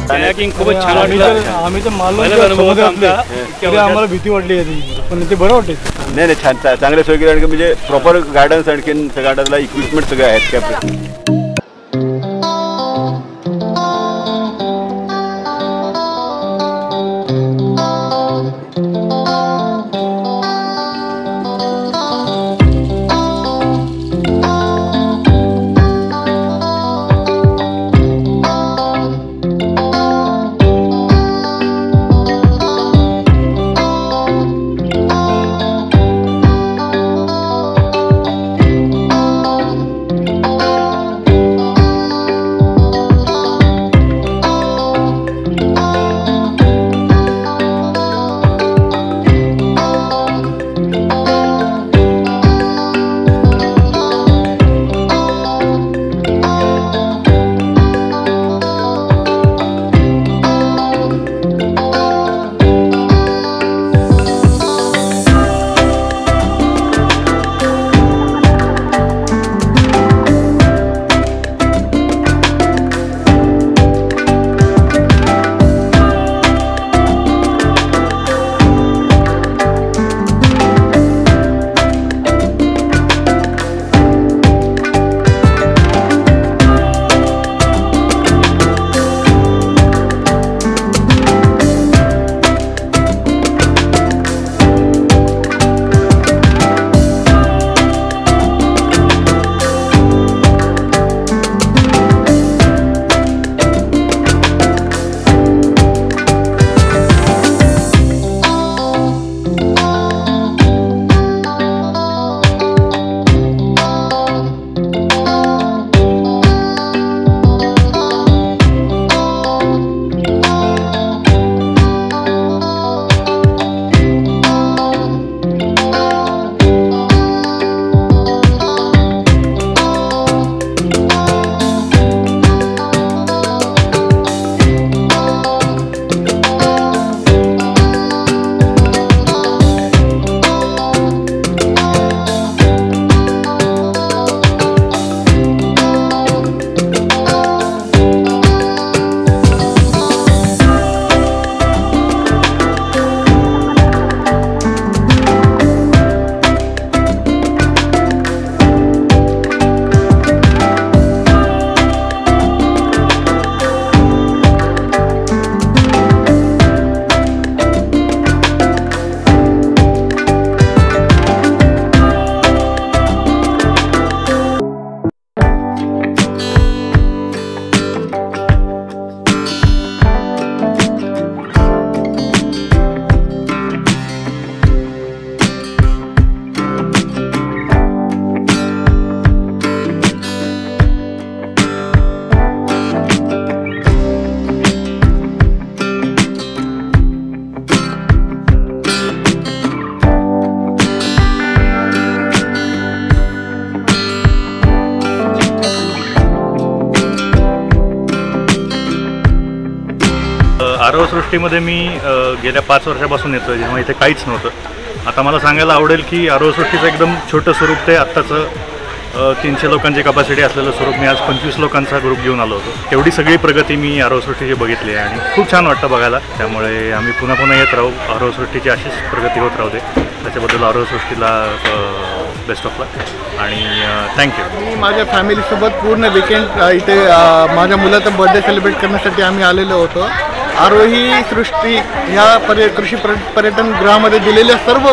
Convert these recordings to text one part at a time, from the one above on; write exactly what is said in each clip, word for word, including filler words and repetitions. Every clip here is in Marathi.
कयाकिंग खूपच छान वाटलं. आम्ही तर मालवण आम्हाला भीती वाटली पण ते बरं वाटते. नाही नाही छान चांगले सोय केली. आणखी म्हणजे प्रॉपर गार्डन्स आणखीन गार्डनला इक्विपमेंट सगळे आहेत कॅपरे. आरोहा सृष्टीमध्ये मी गेल्या पाच वर्षापासून येतो आहे, जेव्हा इथे काहीच नव्हतं. आता मला सांगायला आवडेल की आरोहा सृष्टीचं एकदम छोटं स्वरूप ते आत्ताचं तीनशे लोकांची कपॅसिटी असलेलं स्वरूप मी आज पंचवीस लोकांचा ग्रुप घेऊन आलो होतो. तेवढी सगळी प्रगती मी आरोहा सृष्टीची बघितली आहे आणि खूप छान वाटतं बघायला. त्यामुळे आम्ही पुन्हा पुन्हा येत राहू. आरोहा सृष्टीची अशीच प्रगती होत राहू दे. त्याच्याबद्दल आरोहा सृष्टीला बेस्ट ऑफ लक आणि थँक्यू. मी माझ्या फॅमिलीसोबत पूर्ण विकेंड इथे माझ्या मुलाचा बर्थडे सेलिब्रेट करण्यासाठी आम्ही आलेलो होतो. आरोही सृष्टी ह्या पर्य कृषी पर्य पर्यटन गृहामध्ये दिलेल्या सर्व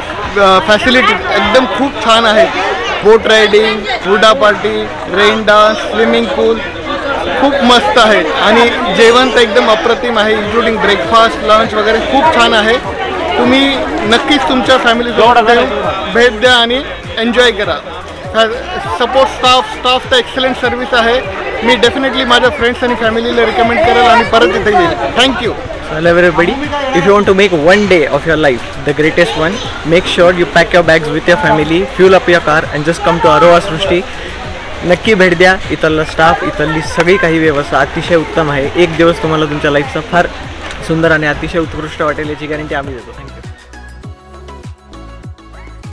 फॅसिलिटी एकदम खूप छान आहेत. बोट रायडिंग, हुर्डा party, rain dance, swimming pool खूप मस्त आहेत आणि जेवण तर एकदम अप्रतिम आहे. इन्क्लुडिंग ब्रेकफास्ट, लंच वगैरे खूप छान आहे. तुम्ही नक्कीच तुमच्या फॅमिलीसोबत भेट द्या आणि एन्जॉय करा. सपोर्ट स्टाफ स्टाफ तर एक्सलंट सर्व्हिस आहे. मी डेफिनेटली माझ्या फ्रेंड्स आणि फॅमिलीला रिकमेंड करेल आणि परत इथे येईल. Thank you. Hello everybody, if you want to make one day of your life the greatest one, make sure you pack your bags with your family, fuel up your car and just come to Aroha Srushti. नक्की भेट द्या. इथला स्टाफ, इथली सगळी काही व्यवस्था अतिशय उत्तम आहे. एक दिवस तुम्हाला तुमच्या लाईफचा फार सुंदर आणि अतिशय उत्कृष्ट वाटेल याची गॅरंटी आम्ही देतो. थँक्यू.